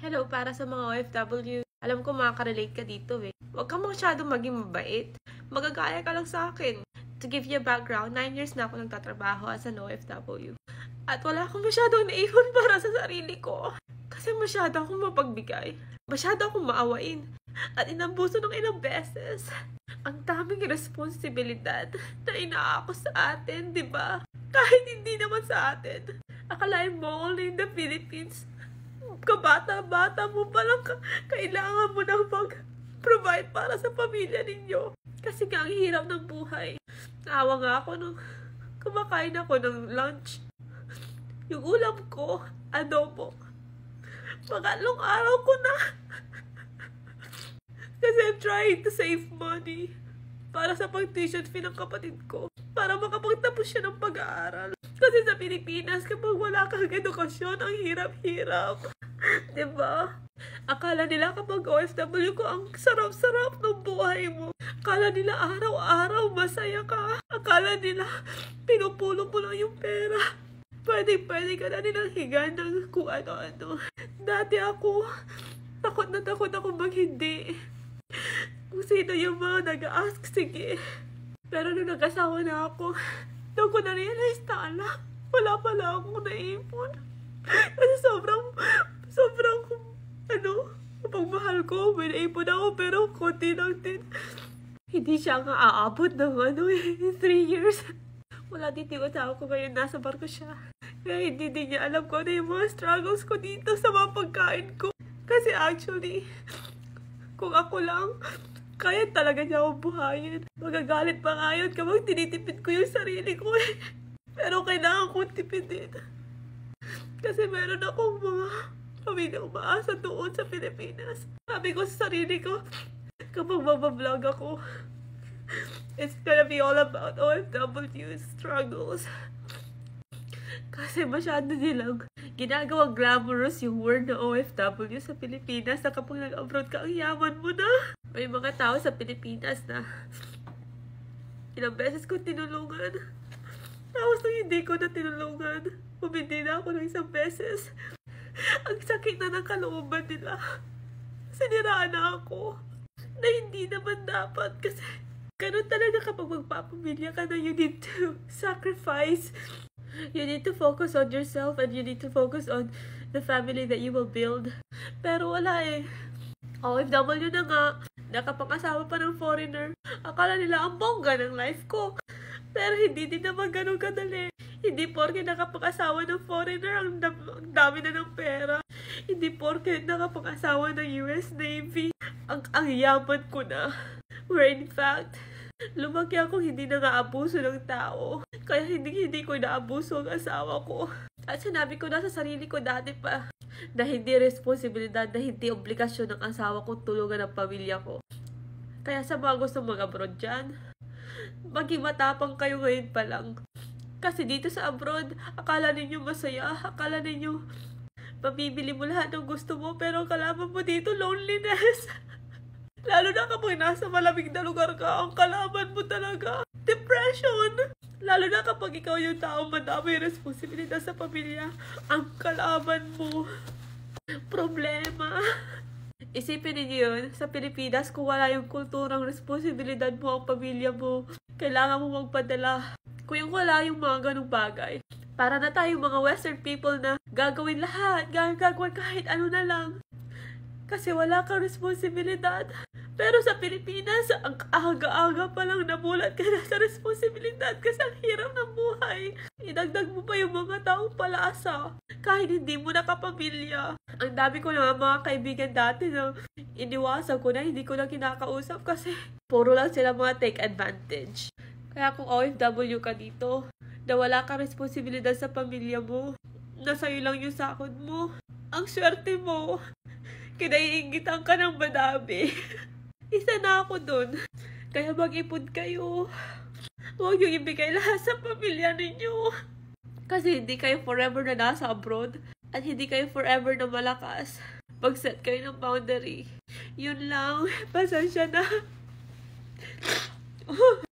Hello, para sa mga OFW. Alam ko makaka-relate ka dito eh. Huwag kang masyadong maging mabait. Magagaya ka lang sa akin. To give you a background, 9 years na ako nagtatrabaho as an OFW. At wala akong masyadong naipon para sa sarili ko. Kasi masyado akong mapagbigay. Masyado akong maawain. At inambuso ng ilang beses. Ang daming responsibilidad na inaako sa atin, di ba? Kahit hindi naman sa atin. Akalain mo only in the Philippines. Kabata-bata mo palang kailangan mo nang mag-provide para sa pamilya ninyo. Kasi nga ang hirap ng buhay. Naawa nga ako nung kumakain ako ng lunch. Yung ulam ko, adobo. Pangatlong araw ko na. Kasi I'm trying to save money para sa pag-tuition fee ng kapatid ko. Para makapagtapos siya ng pag-aaral. Kasi sa Pilipinas, kapag wala kang edukasyon, ang hirap-hirap. Diba? Akala nila kapag OFW ko, ang sarap-sarap ng buhay mo. Akala nila araw-araw masaya ka. Akala nila pinupulo mo lang yung pera. Pwede ka na nilang higan ng kung ano-ano. Dati ako, takot na takot ako maghindi. Kung sino yung mga nag-ask, sige. Pero nung nag-asawa na ako, doon ko na-realize na wala pala akong naipon. Kasi sobrang, pagmahal ko, may naipon ako, pero konti lang din. Hindi siya nga aabot ng 3 years. Wala din yung asawa ko ngayon, nasa barko siya. Kaya hindi din niya alam ko ano yung mga struggles ko dito sa mga pagkain ko. Kasi actually, kung ako lang, kaya talaga niya akong buhayin. Magagalit pa nga yun kapag tinitipid ko yung sarili ko eh. Pero kailangan kong tipidin. Kasi meron akong mga pamilyang umaasa doon sa Pilipinas. Sabi ko sa sarili ko, kapag mabablog ako, it's gonna be all about OFW struggles. Kasi masyado nilang ginagawang glamorous yung word na OFW sa Pilipinas na kapag nag-abroad ka, ang yaman mo na. May mga tao sa Pilipinas na ilang beses ko tinulungan. Tapos nung hindi ko na tinulungan, humindi na ako ng isang beses. Ang sakit na ng kalooban nila. Siniraan na ako. Na hindi naman dapat kasi ganun talaga kapag magpapamilya ka na you need to sacrifice. You need to focus on yourself and you need to focus on the family that you will build. Pero wala eh. OFW na nga. Nakapag-asawa pa ng foreigner. Akala nila ang bongga ng life ko. Pero hindi din naman ganun kadali. Hindi porke nakapag-asawa ng foreigner, ang dami na ng pera. Hindi porke nakapag-asawa ng US Navy, ang yaman ko na. Where in fact, lumaki akong hindi nang-aabuso ng tao. Kaya hindi ko inaabuso ang asawa ko. At sinabi ko na sa sarili ko dati pa, na hindi responsibilidad, na hindi obligasyon ng asawa ko tulungan ang pamilya ko. Kaya sa mga gusto mag-abroad dyan, maging matapang kayo ngayon pa lang. Kasi dito sa abroad, akala ninyo masaya, akala ninyo mabibili mo lahat ng gusto mo, pero kalaban mo dito loneliness. Lalo na kapag nasa malamig na lugar ka, ang kalaban mo talaga depression. Lalo na kapag ikaw yung taong madami responsibilidad sa pamilya, ang kalaban mo problema. Isipin ninyo yun, sa Pilipinas, kung wala yung kulturang responsibilidad mo ang pamilya mo, kailangan mo magpadala. Kung yung wala yung mga ganong bagay, para na tayong mga Western people na gagawin lahat, gagawin kahit ano na lang. Kasi wala kang responsibilidad. Pero sa Pilipinas, ang aga-aga pa lang namulat ka na sa responsibilidad kasi ang hirap ng buhay. Idagdag mo pa yung mga taong palaasa kahit hindi mo nakapamilya. Ang dami ko na mga kaibigan dati na iniwasan ko na hindi ko na kinakausap kasi puro lang sila mga take advantage. Kaya kung OFW ka dito, na wala kang responsibilidad sa pamilya mo, na sa'yo lang yung sakod mo, ang swerte mo, kinaiingitan ka ng madami. Isa na ako dun. Kaya mag-ipon kayo. Huwag yung ibigay lahat sa pamilya ninyo. Kasi hindi kayo forever na nasa abroad. At hindi kayo forever na malakas. Mag-set kayo ng boundary. Yun lang. Pasensya na.